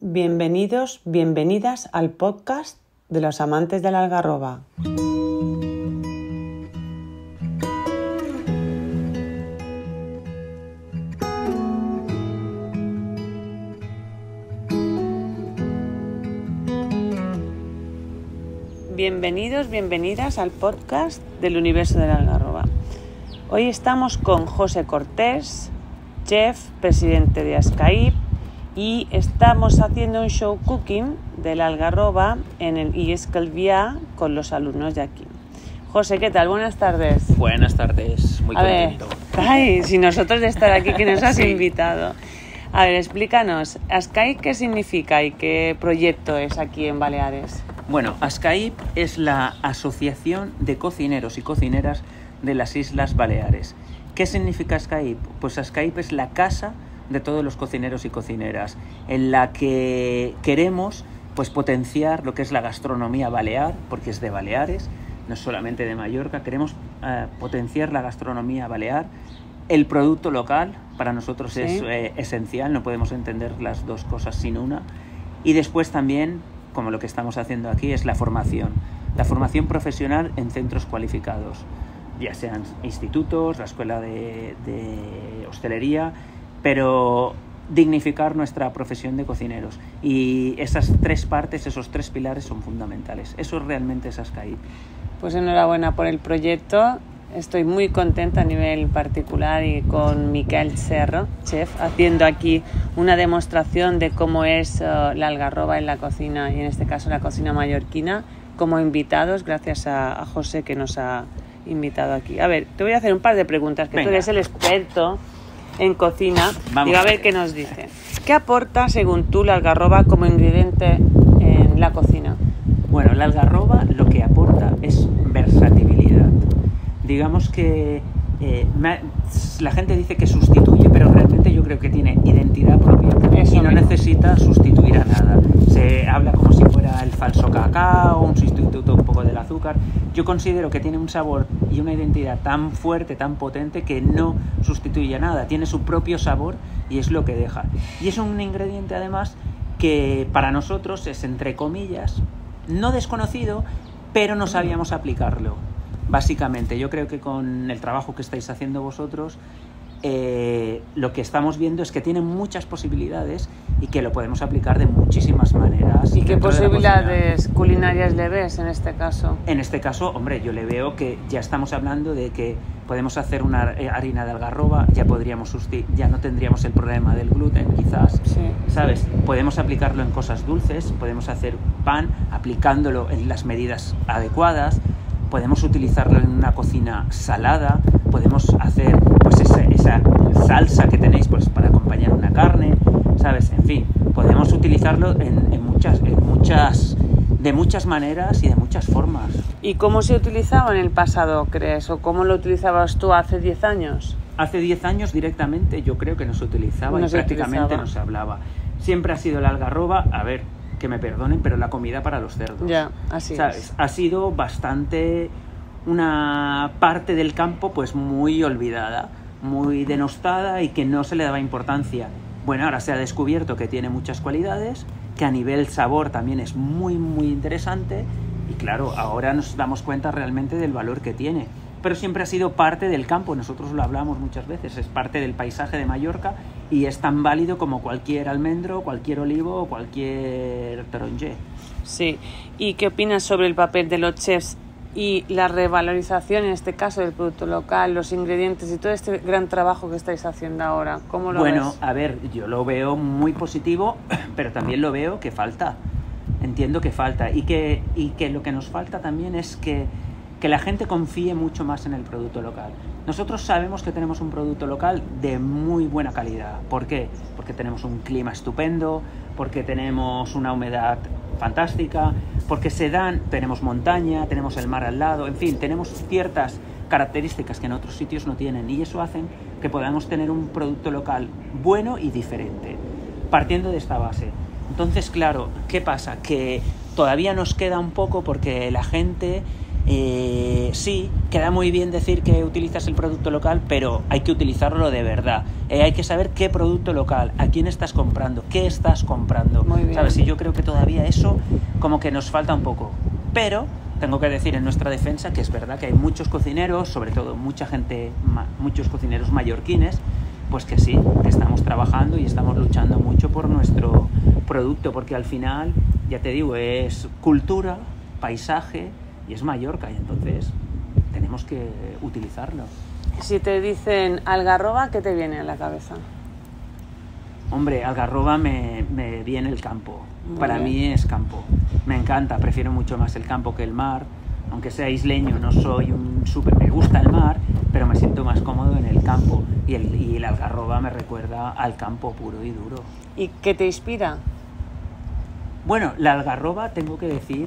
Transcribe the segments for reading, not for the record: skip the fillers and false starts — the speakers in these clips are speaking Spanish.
Bienvenidos, bienvenidas al podcast de los amantes del Algarroba. Bienvenidos, bienvenidas al podcast del universo del Algarroba. Hoy estamos con José Cortés, chef, presidente de Ascaip, y estamos haciendo un show cooking del Algarroba en el IES Calviá con los alumnos de aquí. José, ¿qué tal? Buenas tardes. Buenas tardes, muy contento. Ay, si nosotros de estar aquí, que nos has Sí. invitado. A ver, explícanos, Ascaip, ¿qué significa y qué proyecto es aquí en Baleares? Bueno, Ascaip es la Asociación de Cocineros y Cocineras de las Islas Baleares. ¿Qué significa Ascaip? Pues Ascaip es la casa de todos los cocineros y cocineras, en la que queremos pues potenciar lo que es la gastronomía balear, porque es de Baleares, no solamente de Mallorca. Queremos potenciar la gastronomía balear. El producto local para nosotros es esencial, no podemos entender las dos cosas sin una. Y después también, como lo que estamos haciendo aquí, es la formación profesional en centros cualificados, ya sean institutos, la escuela de hostelería, pero dignificar nuestra profesión de cocineros. Y esas tres partes, esos tres pilares son fundamentales. Eso realmente es Ascaip. Pues enhorabuena por el proyecto. Estoy muy contenta a nivel particular y con Miquel Serro, chef, haciendo aquí una demostración de cómo es la algarroba en la cocina, y en este caso la cocina mallorquina, como invitados, gracias a José que nos ha invitado aquí. A ver, te voy a hacer un par de preguntas, que Venga. tú eres el experto en cocina. Vamos Digo, a ver qué nos dice. ¿Qué aporta, según tú, la algarroba como ingrediente en la cocina? Bueno, la algarroba lo que aporta es versatilidad. Digamos que la gente dice que sustituye, pero realmente yo creo que tiene identidad propia Eso y no mismo. necesita sustituir a nada. Se habla como si fuera el falso cacao, un sustituto un poco del azúcar. Yo considero que tiene un sabor y una identidad tan fuerte, tan potente, que no sustituye a nada. Tiene su propio sabor y es lo que deja. Y es un ingrediente, además, que para nosotros es, entre comillas, no desconocido, pero no sabíamos aplicarlo. Básicamente, yo creo que con el trabajo que estáis haciendo vosotros, lo que estamos viendo es que tiene muchas posibilidades y que lo podemos aplicar de muchísimas maneras. ¿Y qué dentro de la posibilidades culinarias le ves en este caso? en este caso, hombre, yo le veo que ya estamos hablando de que podemos hacer una harina de algarroba, ya no tendríamos el problema del gluten, quizás, Sí. ¿sabes? Podemos aplicarlo en cosas dulces, podemos hacer pan aplicándolo en las medidas adecuadas, podemos utilizarlo en una cocina salada, podemos hacer pues esa salsa que tenéis pues para acompañar una carne, ¿sabes? En fin, podemos utilizarlo de muchas maneras y de muchas formas. ¿Y cómo se utilizaba en el pasado, crees? ¿O cómo lo utilizabas tú hace 10 años? Hace 10 años directamente yo creo que no se utilizaba No y se prácticamente utilizaba. no se hablaba. Siempre ha sido la algarroba, a ver, que me perdonen, pero la comida para los cerdos. Ya, así ¿Sabes? es. Ha sido bastante una parte del campo pues muy olvidada, muy denostada y que no se le daba importancia. Bueno, ahora se ha descubierto que tiene muchas cualidades, que a nivel sabor también es muy, muy interesante y claro, ahora nos damos cuenta realmente del valor que tiene. Pero siempre ha sido parte del campo, nosotros lo hablamos muchas veces, es parte del paisaje de Mallorca y es tan válido como cualquier almendro, cualquier olivo o cualquier taronger. Sí. ¿Y qué opinas sobre el papel de los chefs y la revalorización, en este caso, del producto local, los ingredientes y todo este gran trabajo que estáis haciendo ahora? ¿Cómo lo Bueno, ves? a ver, yo lo veo muy positivo, pero también lo veo que falta. Entiendo que falta y que lo que nos falta también es que la gente confíe mucho más en el producto local. Nosotros sabemos que tenemos un producto local de muy buena calidad. ¿Por qué? Porque tenemos un clima estupendo, porque tenemos una humedad fantástica, porque tenemos montaña, tenemos el mar al lado, en fin, tenemos ciertas características que en otros sitios no tienen y eso hace que podamos tener un producto local bueno y diferente, partiendo de esta base. Entonces, claro, ¿qué pasa? Que todavía nos queda un poco porque la gente sí, queda muy bien decir que utilizas el producto local, pero hay que utilizarlo de verdad. Hay que saber qué producto local, a quién estás comprando, qué estás comprando. Muy bien. ¿Sabes? Y yo creo que todavía eso como que nos falta un poco. Pero tengo que decir en nuestra defensa que es verdad que hay muchos cocineros, sobre todo muchos cocineros mallorquines, pues que sí, que estamos trabajando y estamos luchando mucho por nuestro producto, porque al final, ya te digo, es cultura, paisaje y es Mallorca, y entonces tenemos que utilizarlo. Si te dicen algarroba, ¿qué te viene a la cabeza? Hombre, algarroba me viene el campo. Para mí es campo. Me encanta, prefiero mucho más el campo que el mar. Aunque sea isleño, no soy un súper... Me gusta el mar, pero me siento más cómodo en el campo. Y el algarroba me recuerda al campo puro y duro. ¿Y qué te inspira? Bueno, la algarroba tengo que decir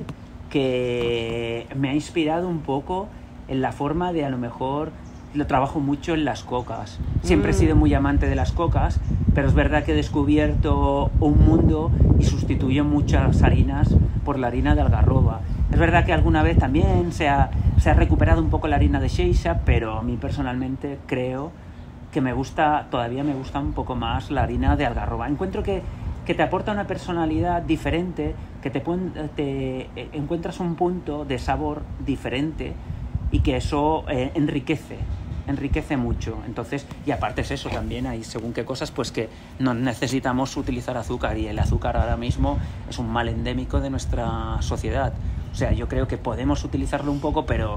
que me ha inspirado un poco en la forma de, a lo mejor, lo trabajo mucho en las cocas. Siempre he sido muy amante de las cocas, pero es verdad que he descubierto un mundo y sustituyo muchas harinas por la harina de algarroba. Es verdad que alguna vez también se ha recuperado un poco la harina de Xeixa, pero a mí personalmente creo que todavía me gusta un poco más la harina de algarroba. Encuentro que te aporta una personalidad diferente, que te encuentras un punto de sabor diferente y que eso enriquece mucho. Entonces, y aparte es eso también, hay según qué cosas pues que no necesitamos utilizar azúcar, y el azúcar ahora mismo es un mal endémico de nuestra sociedad. O sea, yo creo que podemos utilizarlo un poco, pero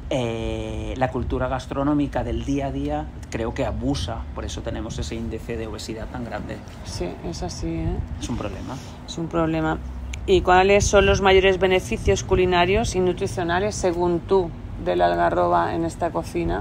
la cultura gastronómica del día a día creo que abusa, por eso tenemos ese índice de obesidad tan grande. Sí, es así, ¿eh? Es un problema. Es un problema. ¿Y cuáles son los mayores beneficios culinarios y nutricionales, según tú, de la algarroba en esta cocina?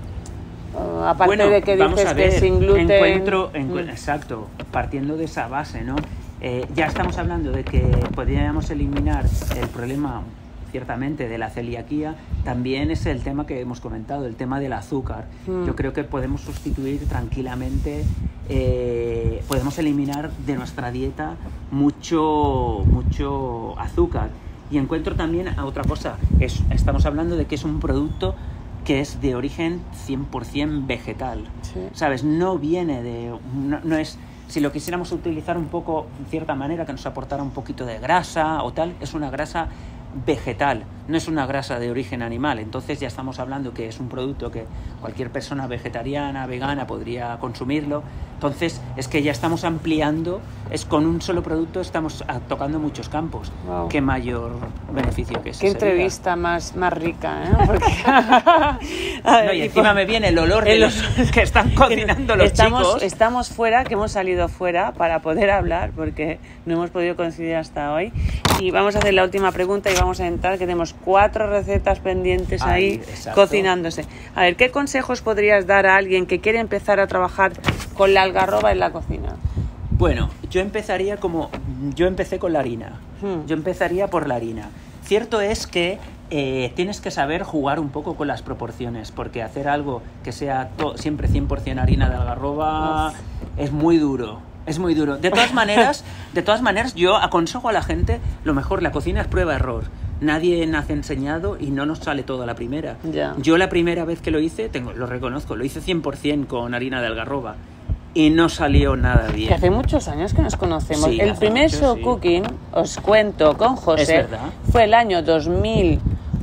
Aparte de que dices que sin gluten... Exacto, partiendo de esa base, ¿no? Ya estamos hablando de que podríamos eliminar el problema, ciertamente, de la celiaquía. También es el tema que hemos comentado, el tema del azúcar. Yo creo que podemos sustituir tranquilamente, podemos eliminar de nuestra dieta mucho azúcar. Y encuentro también otra cosa, estamos hablando de que es un producto que es de origen 100% vegetal. Sí. ¿Sabes? No viene de... No es... Si lo quisiéramos utilizar un poco, en cierta manera, que nos aportara un poquito de grasa o tal, es una grasa vegetal, no es una grasa de origen animal. Entonces ya estamos hablando que es un producto que cualquier persona vegetariana, vegana podría consumirlo. Entonces es que ya estamos ampliando, con un solo producto estamos tocando muchos campos. Wow. Qué mayor beneficio que es. Qué entrevista más rica, ¿eh? Porque... y encima me viene el olor de los que están cocinando los chicos. Estamos fuera, que hemos salido fuera para poder hablar, porque no hemos podido coincidir hasta hoy. Y vamos a hacer la última pregunta y vamos a entrar, que tenemos 4 recetas pendientes ahí cocinándose. A ver, ¿qué consejos podrías dar a alguien que quiere empezar a trabajar con la algarroba en la cocina? Bueno, yo empecé con la harina. Yo empezaría por la harina. Cierto es que tienes que saber jugar un poco con las proporciones, porque hacer algo que sea siempre 100% harina de algarroba es muy duro. Es muy duro. De todas maneras, yo aconsejo a la gente, lo mejor, la cocina es prueba-error. Nadie nace enseñado y no nos sale todo a la primera. Ya. Yo la primera vez que lo hice, lo reconozco, lo hice 100% con harina de algarroba y no salió nada bien. Que hace muchos años que nos conocemos. Sí, el primer show cooking, os cuento, con José, fue el año 2000...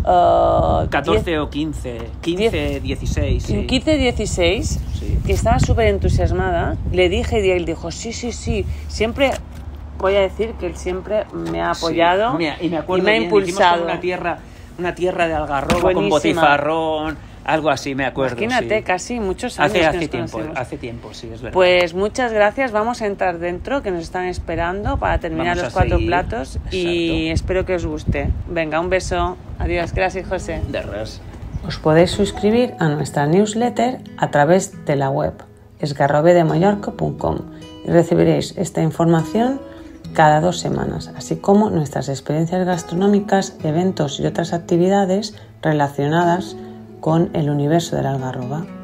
14 o 15, 16. Sí. 15-16, sí. Que estaba súper entusiasmada. Le dije y él dijo, sí. Siempre voy a decir que él siempre me ha apoyado, sí. Y me acuerdo y me ha impulsado. Una tierra de algarroba. Buenísima. Con botifarrón, algo así, me acuerdo. Imagínate, sí. Casi muchos años. Hace tiempo, sí, es verdad. Pues muchas gracias, vamos a entrar dentro, que nos están esperando para terminar los 4 platos. Exacto. Y espero que os guste. Venga, un beso. Adiós, gracias, José. De res. Os podéis suscribir a nuestra newsletter a través de la web esgarrovedemallorca.com y recibiréis esta información cada 2 semanas, así como nuestras experiencias gastronómicas, eventos y otras actividades relacionadas con el universo de la algarroba.